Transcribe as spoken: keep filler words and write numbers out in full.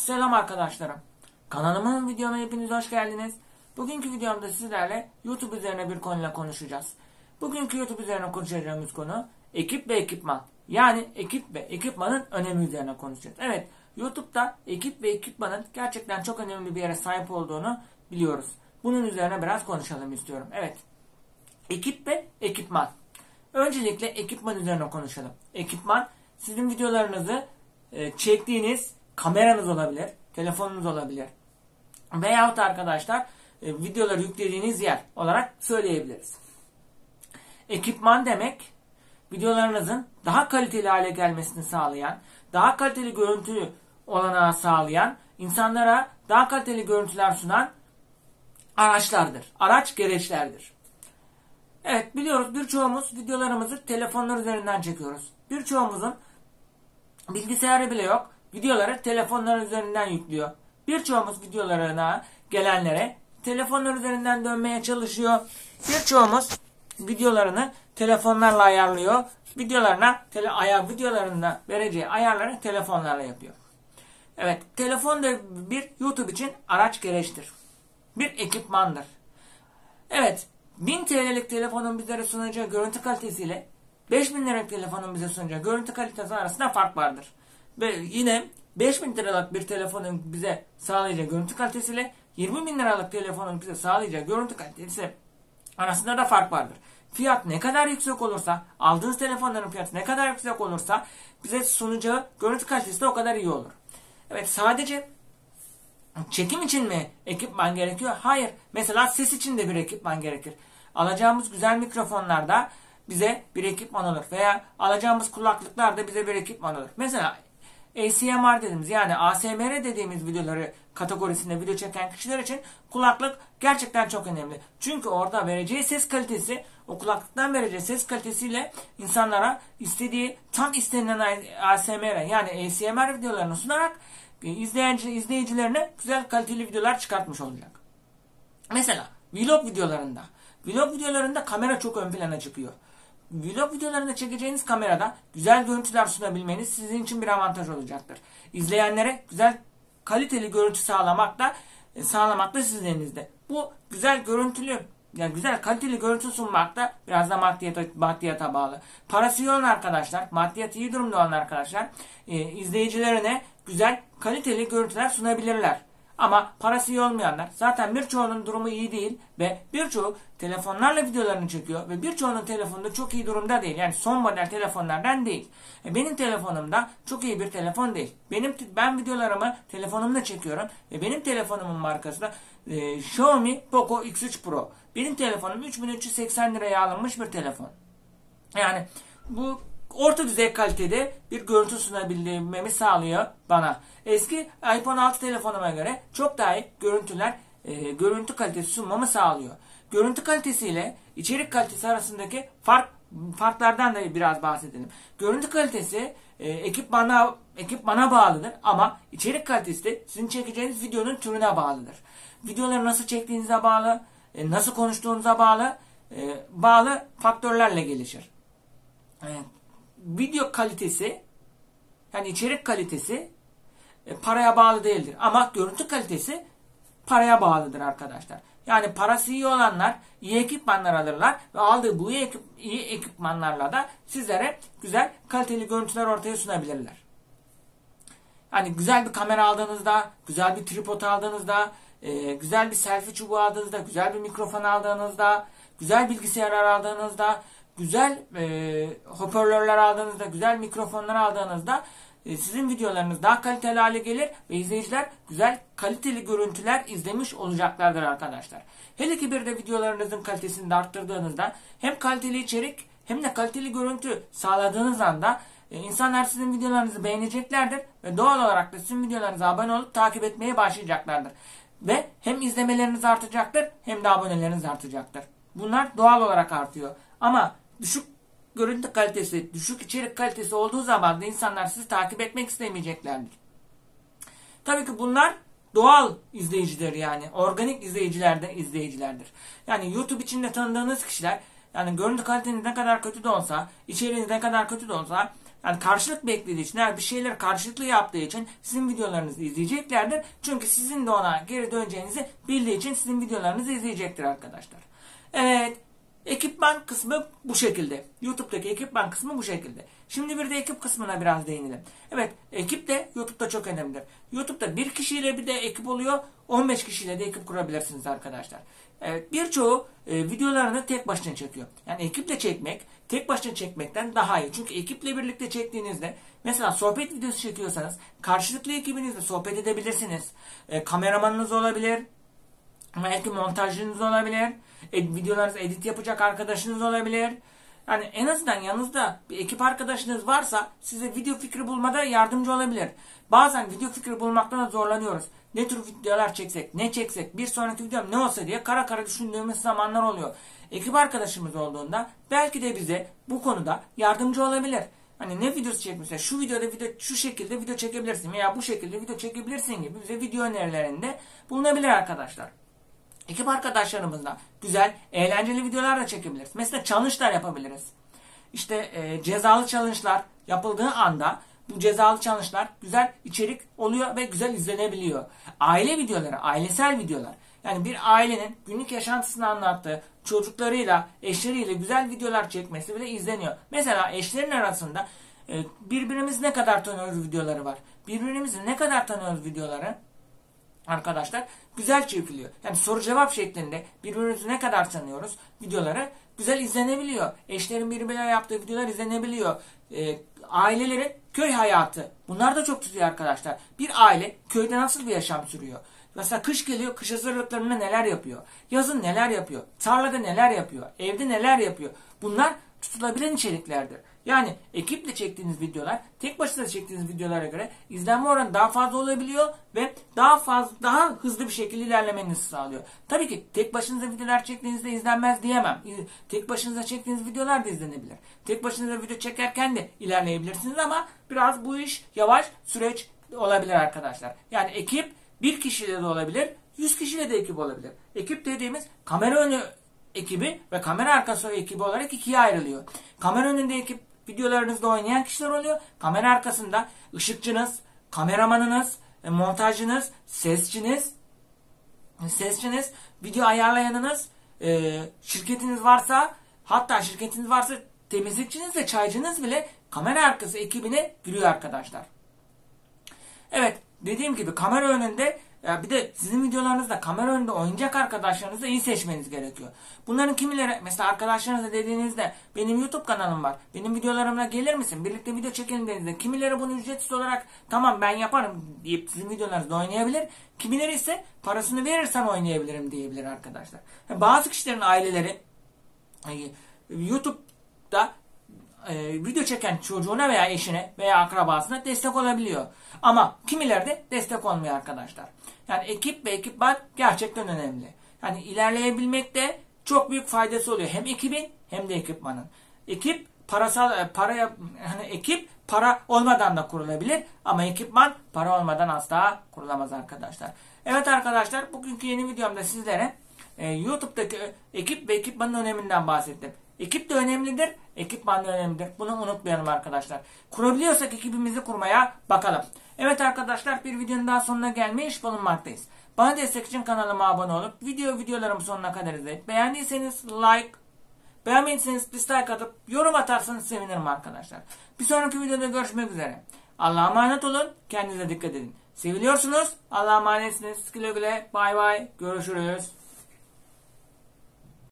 Selam arkadaşlarım. Kanalımın videoma hepiniz hoş geldiniz. Bugünkü videomda sizlerle YouTube üzerine bir konuyla konuşacağız. Bugünkü YouTube üzerine konuşacağımız konu ekip ve ekipman. Yani ekip ve ekipmanın önemi üzerine konuşacağız. Evet, YouTube'da ekip ve ekipmanın gerçekten çok önemli bir yere sahip olduğunu biliyoruz. Bunun üzerine biraz konuşalım istiyorum. Evet, ekip ve ekipman. Öncelikle ekipman üzerine konuşalım. Ekipman, sizin videolarınızı e, çektiğiniz kameranız olabilir, telefonunuz olabilir. Veyahut arkadaşlar e, videoları yüklediğiniz yer olarak söyleyebiliriz. Ekipman demek, videolarınızın daha kaliteli hale gelmesini sağlayan, daha kaliteli görüntü olanağı sağlayan, insanlara daha kaliteli görüntüler sunan araçlardır. Araç gereçlerdir. Evet, biliyoruz, birçoğumuz videolarımızı telefonlar üzerinden çekiyoruz. Birçoğumuzun bilgisayarı bile yok. Videoları telefonlar üzerinden yüklüyor. Birçoğumuz videolarına gelenlere telefonlar üzerinden dönmeye çalışıyor. Birçoğumuz videolarını telefonlarla ayarlıyor. Videolarına tele, ayar, videolarında vereceği ayarları telefonlarla yapıyor. Evet, telefon da bir YouTube için araç gereçtir. Bir ekipmandır. Evet, bin T L'lik telefonun bizlere sunacağı görüntü kalitesiyle beş bin liralık telefonun bize sunacağı görüntü kalitesi arasında fark vardır. Ve yine beş bin liralık bir telefonun bize sağlayacağı görüntü kalitesiyle yirmi bin liralık telefonun bize sağlayacağı görüntü kalitesi arasında da fark vardır. Fiyat ne kadar yüksek olursa, aldığınız telefonların fiyatı ne kadar yüksek olursa bize sunacağı görüntü kalitesi de o kadar iyi olur. Evet, sadece çekim için mi ekipman gerekiyor? Hayır. Mesela ses için de bir ekipman gerekir. Alacağımız güzel mikrofonlarda bize bir ekipman olur. Veya alacağımız kulaklıklar da bize bir ekipman olur. Mesela A S M R dediğimiz, yani A S M R dediğimiz videoları kategorisinde video çeken kişiler için kulaklık gerçekten çok önemli. Çünkü orada vereceği ses kalitesi, o kulaklıktan vereceği ses kalitesiyle insanlara istediği, tam istenilen A S M R yani A S M R videolarını sunarak izleyici, izleyicilerine güzel kaliteli videolar çıkartmış olacak. Mesela vlog videolarında. Vlog videolarında kamera çok ön plana çıkıyor. Vlog videolarında çekeceğiniz kamerada güzel görüntüler sunabilmeniz sizin için bir avantaj olacaktır. İzleyenlere güzel kaliteli görüntü sağlamak da sağlamak da sizin elinizde. Bu güzel görüntülü, yani güzel kaliteli görüntü sunmak da biraz da maddiyata, maddiyata bağlı. Parası iyi olan arkadaşlar, maddiyatı iyi durumda olan arkadaşlar e, izleyicilerine güzel kaliteli görüntüler sunabilirler. Ama parası iyi olmayanlar, zaten birçoğunun durumu iyi değil ve birçoğu telefonlarla videolarını çekiyor ve birçoğunun telefonu da çok iyi durumda değil. Yani son model telefonlardan değil. E benim telefonum da çok iyi bir telefon değil. Benim ben videolarımı telefonumla çekiyorum ve benim telefonumun markası da e, Xiaomi Poco X üç Pro. Benim telefonum üç bin üç yüz seksen liraya alınmış bir telefon. Yani bu orta düzey kalitede bir görüntü sunabilmemi sağlıyor bana. Eski iPhone altı telefonuma göre çok daha iyi görüntüler, e, görüntü kalitesi sunmamı sağlıyor. Görüntü kalitesiyle içerik kalitesi arasındaki fark farklardan da biraz bahsedelim. Görüntü kalitesi e, ekipmana ekipmana bağlıdır ama içerik kalitesi de sizin çekeceğiniz videonun türüne bağlıdır. Videoları nasıl çektiğinize bağlı, e, nasıl konuştuğunuza bağlı, e, bağlı faktörlerle gelişir. Evet. Video kalitesi, yani içerik kalitesi e, paraya bağlı değildir. Ama görüntü kalitesi paraya bağlıdır arkadaşlar. Yani parası iyi olanlar iyi ekipmanlar alırlar ve aldığı bu iyi, ekip, iyi ekipmanlarla da sizlere güzel kaliteli görüntüler ortaya sunabilirler. Yani güzel bir kamera aldığınızda, güzel bir tripod aldığınızda, e, güzel bir selfie çubuğu aldığınızda, güzel bir mikrofon aldığınızda, güzel bilgisayarlar aldığınızda, güzel e, hoparlörler aldığınızda, güzel mikrofonlar aldığınızda e, sizin videolarınız daha kaliteli hale gelir ve izleyiciler güzel kaliteli görüntüler izlemiş olacaklardır arkadaşlar. Hele ki bir de videolarınızın kalitesini de arttırdığınızda hem kaliteli içerik hem de kaliteli görüntü sağladığınız anda e, insanlar sizin videolarınızı beğeneceklerdir ve doğal olarak da sizin videolarınıza abone olup takip etmeye başlayacaklardır. Ve hem izlemeleriniz artacaktır hem de aboneleriniz artacaktır. Bunlar doğal olarak artıyor. Ama düşük görüntü kalitesi, düşük içerik kalitesi olduğu zaman da insanlar sizi takip etmek istemeyeceklerdir. Tabii ki bunlar doğal izleyiciler, yani organik izleyiciler de izleyicilerdir. Yani YouTube içinde tanıdığınız kişiler, yani görüntü kaliteniz ne kadar kötü de olsa, içeriğiniz ne kadar kötü de olsa, Yani karşılık beklediği için, eğer bir şeyler karşılıklı yaptığı için sizin videolarınızı izleyeceklerdir. Çünkü sizin de ona geri döneceğinizi bildiği için sizin videolarınızı izleyecektir arkadaşlar. Evet. Ekipman kısmı bu şekilde. YouTube'daki ekipman kısmı bu şekilde. Şimdi bir de ekip kısmına biraz değinelim. Evet, ekip de YouTube'da çok önemlidir. YouTube'da bir kişiyle bir de ekip oluyor. on beş kişiyle de ekip kurabilirsiniz arkadaşlar. Evet, birçoğu e, videolarını tek başına çekiyor. Yani ekiple çekmek, tek başına çekmekten daha iyi. Çünkü ekiple birlikte çektiğinizde, mesela sohbet videosu çekiyorsanız, karşılıklı ekibinizle sohbet edebilirsiniz. E, kameramanınız olabilir. Belki montajcınız olabilir. E, videolarınızı edit yapacak arkadaşınız olabilir. Yani en azından yanınızda bir ekip arkadaşınız varsa size video fikri bulmada yardımcı olabilir. Bazen video fikri bulmakta da zorlanıyoruz. Ne tür videolar çeksek, ne çeksek, bir sonraki videom ne olsa diye kara kara düşündüğümüz zamanlar oluyor. Ekip arkadaşımız olduğunda belki de bize bu konuda yardımcı olabilir. Hani ne videosu çekmişse, şu videoda video şu şekilde video çekebilirsin veya bu şekilde video çekebilirsin gibi bize video önerilerinde bulunabilir arkadaşlar. Ekip arkadaşlarımızla güzel, eğlenceli videolar da çekebiliriz. Mesela challenge'lar yapabiliriz. İşte e, cezalı challenge'lar yapıldığı anda bu cezalı challenge'lar güzel içerik oluyor ve güzel izlenebiliyor. Aile videoları, ailesel videolar. Yani bir ailenin günlük yaşantısını anlattığı, çocuklarıyla, eşleriyle güzel videolar çekmesi bile izleniyor. Mesela eşlerin arasında e, birbirimizi ne kadar tanıyoruz videoları var. Birbirimizi ne kadar tanıyoruz videoları arkadaşlar güzel çekiliyor. Yani soru cevap şeklinde birbirimizi ne kadar tanıyoruz videoları güzel izlenebiliyor. Eşlerin birbirine yaptığı videolar izlenebiliyor. E, ailelerin köy hayatı. Bunlar da çok tutuyor arkadaşlar. Bir aile köyde nasıl bir yaşam sürüyor? Mesela kış geliyor, kış hazırlıklarında neler yapıyor? Yazın neler yapıyor? Tarlada neler yapıyor? Evde neler yapıyor? Bunlar tutulabilen içeriklerdir. Yani ekiple çektiğiniz videolar tek başına çektiğiniz videolara göre izlenme oranı daha fazla olabiliyor ve daha fazla daha hızlı bir şekilde ilerlemenizi sağlıyor. Tabii ki tek başınıza videolar çektiğinizde izlenmez diyemem. Tek başınıza çektiğiniz videolar da izlenebilir. Tek başınıza video çekerken de ilerleyebilirsiniz ama biraz bu iş yavaş süreç olabilir arkadaşlar. Yani ekip bir kişiyle de olabilir, yüz kişiyle de ekip olabilir. Ekip dediğimiz kamera önü ekibi ve kamera arkası ekibi olarak ikiye ayrılıyor. Kamera önünde ekip videolarınızda oynayan kişiler oluyor. Kamera arkasında ışıkçınız, kameramanınız, montajcınız, sesçiniz, sesçiniz, video ayarlayanınız, e, şirketiniz varsa, hatta şirketiniz varsa temizlikçiniz ve çaycınız bile kamera arkası ekibine giriyor arkadaşlar. Evet, dediğim gibi kamera önünde, ya bir de sizin videolarınızda kamera önünde oynayacak arkadaşlarınızı iyi seçmeniz gerekiyor. Bunların kimileri, mesela arkadaşlarınıza dediğinizde benim YouTube kanalım var, benim videolarımla gelir misin, birlikte video çekelim dediğinizde kimileri bunu ücretsiz olarak tamam ben yaparım deyip sizin videolarınızda oynayabilir. Kimileri ise parasını verirsen oynayabilirim diyebilir arkadaşlar. Bazı kişilerin aileleri YouTube'da e, video çeken çocuğuna veya eşine veya akrabasına destek olabiliyor. Ama kimileri de destek olmuyor arkadaşlar. Yani ekip ve ekipman gerçekten önemli. Yani ilerleyebilmekte çok büyük faydası oluyor. Hem ekibin hem de ekipmanın. Ekip parasal paraya hani ekip para olmadan da kurulabilir ama ekipman para olmadan asla kurulamaz arkadaşlar. Evet arkadaşlar, bugünkü yeni videomda sizlere e, YouTube'daki ekip ve ekipmanın öneminden bahsettim. Ekip de önemlidir, ekipman da önemlidir. Bunu unutmayalım arkadaşlar. Kurabiliyorsak ekibimizi kurmaya bakalım. Evet arkadaşlar, bir videonun daha sonuna gelmiş bulunmaktayız. Bana destek için kanalıma abone olup video videolarımı sonuna kadar izleyip beğendiyseniz like, beğenmediyseniz dislike atıp yorum atarsanız sevinirim arkadaşlar. Bir sonraki videoda görüşmek üzere. Allah'a emanet olun, kendinize dikkat edin. Seviliyorsunuz, Allah'a emanetsiniz. Güle güle, bay bay, görüşürüz.